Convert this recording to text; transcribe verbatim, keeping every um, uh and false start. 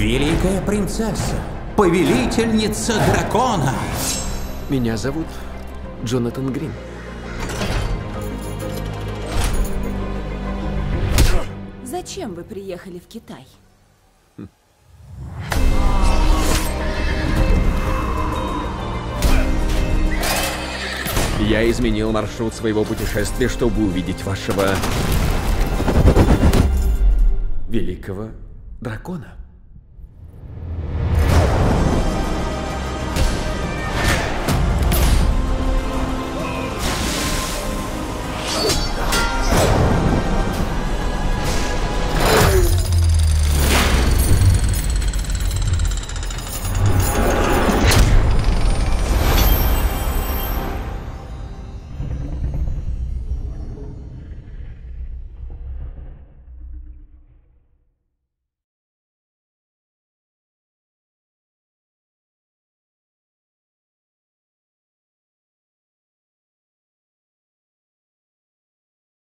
Великая принцесса, повелительница дракона. Меня зовут Джонатан Грин. Зачем вы приехали в Китай? Я изменил маршрут своего путешествия, чтобы увидеть вашего великого дракона.